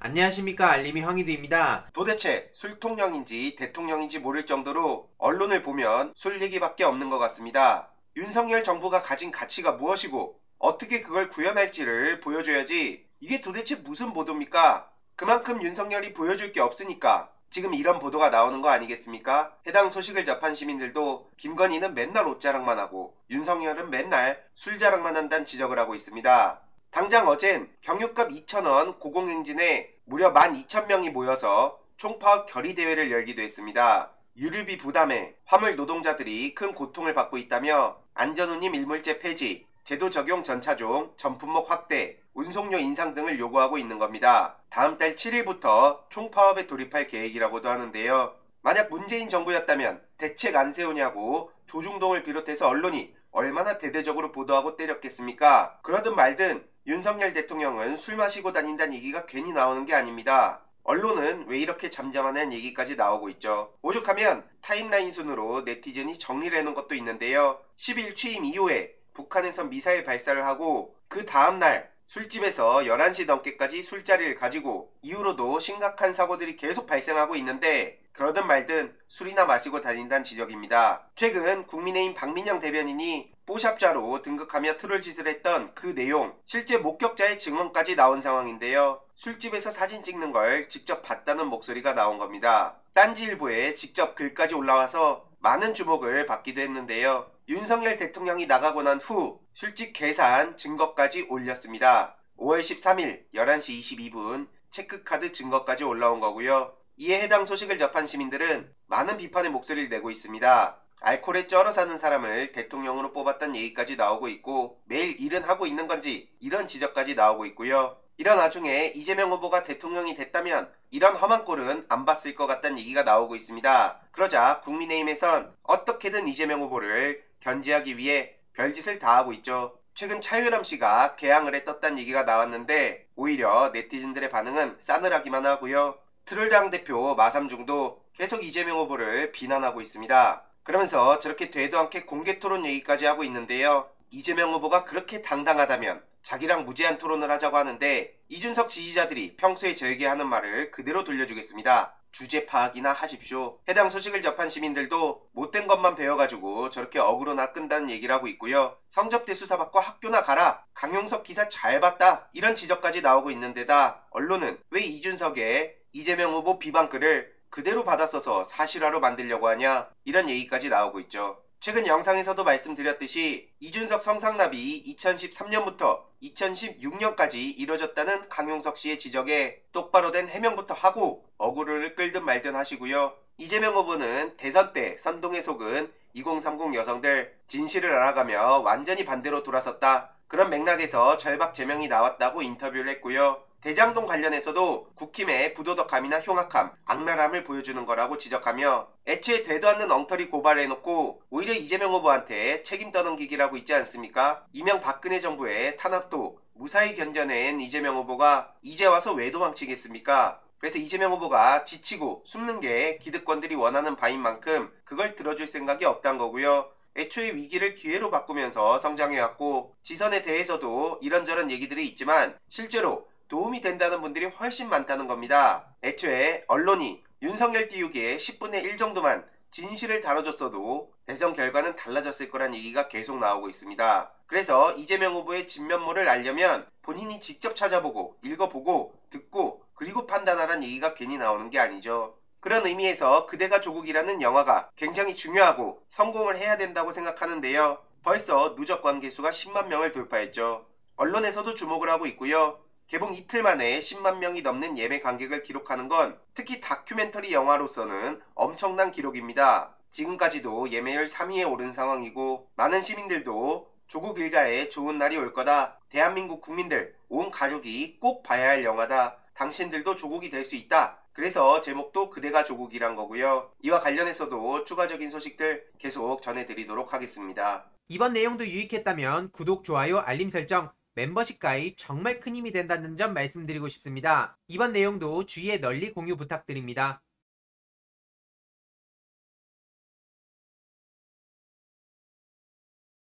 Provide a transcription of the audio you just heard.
안녕하십니까, 알림이 황희두입니다. 도대체 술통령인지 대통령인지 모를 정도로 언론을 보면 술 얘기밖에 없는 것 같습니다. 윤석열 정부가 가진 가치가 무엇이고 어떻게 그걸 구현할지를 보여줘야지 이게 도대체 무슨 보도입니까? 그만큼 윤석열이 보여줄 게 없으니까 지금 이런 보도가 나오는 거 아니겠습니까? 해당 소식을 접한 시민들도 김건희는 맨날 옷자랑만 하고 윤석열은 맨날 술자랑만 한다는 지적을 하고 있습니다. 당장 어젠 경유값 2,000원 고공행진에 무려 12,000명이 모여서 총파업 결의대회를 열기도 했습니다. 유류비 부담에 화물 노동자들이 큰 고통을 받고 있다며 안전운임 일몰제 폐지, 제도 적용 전차종, 전품목 확대, 운송료 인상 등을 요구하고 있는 겁니다. 다음 달 7일부터 총파업에 돌입할 계획이라고도 하는데요. 만약 문재인 정부였다면 대책 안 세우냐고 조중동을 비롯해서 언론이 얼마나 대대적으로 보도하고 때렸겠습니까? 그러든 말든 윤석열 대통령은 술 마시고 다닌다는 얘기가 괜히 나오는 게 아닙니다. 언론은 왜 이렇게 잠잠하냐는 얘기까지 나오고 있죠. 오죽하면 타임라인 순으로 네티즌이 정리를 해놓은 것도 있는데요. 10일 취임 이후에 북한에서 미사일 발사를 하고 그 다음날 술집에서 11시 넘게까지 술자리를 가지고 이후로도 심각한 사고들이 계속 발생하고 있는데 그러든 말든 술이나 마시고 다닌다는 지적입니다. 최근 국민의힘 박민영 대변인이 뽀샵자로 등극하며 트롤짓을 했던 그 내용, 실제 목격자의 증언까지 나온 상황인데요. 술집에서 사진 찍는 걸 직접 봤다는 목소리가 나온 겁니다. 딴지일보에 직접 글까지 올라와서 많은 주목을 받기도 했는데요. 윤석열 대통령이 나가고 난 후 술집 계산 증거까지 올렸습니다. 5월 13일 11시 22분 체크카드 증거까지 올라온 거고요. 이에 해당 소식을 접한 시민들은 많은 비판의 목소리를 내고 있습니다. 알코올에 쩔어 사는 사람을 대통령으로 뽑았다는 얘기까지 나오고 있고 매일 일은 하고 있는 건지 이런 지적까지 나오고 있고요. 이런 와중에 이재명 후보가 대통령이 됐다면 이런 험한 꼴은 안 봤을 것 같다는 얘기가 나오고 있습니다. 그러자 국민의힘에선 어떻게든 이재명 후보를 견제하기 위해 별짓을 다 하고 있죠. 최근 차유람 씨가 개항을 떴다는 얘기가 나왔는데 오히려 네티즌들의 반응은 싸늘하기만 하고요. 트롤당 대표 마삼중도 계속 이재명 후보를 비난하고 있습니다. 그러면서 저렇게 되도 않게 공개 토론 얘기까지 하고 있는데요. 이재명 후보가 그렇게 당당하다면 자기랑 무제한 토론을 하자고 하는데 이준석 지지자들이 평소에 저에게 하는 말을 그대로 돌려주겠습니다. 주제 파악이나 하십시오. 해당 소식을 접한 시민들도 못된 것만 배워가지고 저렇게 어그로나 끈다는 얘기를 하고 있고요. 성접대 수사받고 학교나 가라. 강용석 기사 잘 봤다. 이런 지적까지 나오고 있는 데다 언론은 왜 이준석의 이재명 후보 비방글을 그대로 받아써서 사실화로 만들려고 하냐 이런 얘기까지 나오고 있죠. 최근 영상에서도 말씀드렸듯이 이준석 성상납이 2013년부터 2016년까지 이뤄졌다는 강용석 씨의 지적에 똑바로 된 해명부터 하고 어그로를 끌든 말든 하시고요. 이재명 후보는 대선 때 선동에 속은 2030 여성들 진실을 알아가며 완전히 반대로 돌아섰다. 그런 맥락에서 절박 제명이 나왔다고 인터뷰를 했고요. 대장동 관련해서도 국힘의 부도덕함이나 흉악함, 악랄함을 보여주는 거라고 지적하며 애초에 되도 않는 엉터리 고발을 해놓고 오히려 이재명 후보한테 책임 떠넘기기라고 있지 않습니까? 이명박근혜 정부의 탄압도 무사히 견뎌낸 이재명 후보가 이제 와서 왜 도망치겠습니까? 그래서 이재명 후보가 지치고 숨는 게 기득권들이 원하는 바인 만큼 그걸 들어줄 생각이 없단 거고요. 애초에 위기를 기회로 바꾸면서 성장해왔고 지선에 대해서도 이런저런 얘기들이 있지만 실제로 도움이 된다는 분들이 훨씬 많다는 겁니다. 애초에 언론이 윤석열 띄우기에 10분의 1 정도만 진실을 다뤄줬어도 대선 결과는 달라졌을 거란 얘기가 계속 나오고 있습니다. 그래서 이재명 후보의 진면모를 알려면 본인이 직접 찾아보고 읽어보고 듣고 그리고 판단하라는 얘기가 괜히 나오는 게 아니죠. 그런 의미에서 그대가 조국이라는 영화가 굉장히 중요하고 성공을 해야 된다고 생각하는데요. 벌써 누적 관계수가 10만 명을 돌파했죠. 언론에서도 주목을 하고 있고요. 개봉 이틀 만에 10만 명이 넘는 예매 관객을 기록하는 건 특히 다큐멘터리 영화로서는 엄청난 기록입니다. 지금까지도 예매율 3위에 오른 상황이고 많은 시민들도 조국 일가에 좋은 날이 올 거다. 대한민국 국민들 온 가족이 꼭 봐야 할 영화다. 당신들도 조국이 될 수 있다. 그래서 제목도 그대가 조국이란 거고요. 이와 관련해서도 추가적인 소식들 계속 전해드리도록 하겠습니다. 이번 내용도 유익했다면 구독, 좋아요, 알림 설정, 멤버십 가입 정말 큰 힘이 된다는 점 말씀드리고 싶습니다. 이번 내용도 주위에 널리 공유 부탁드립니다.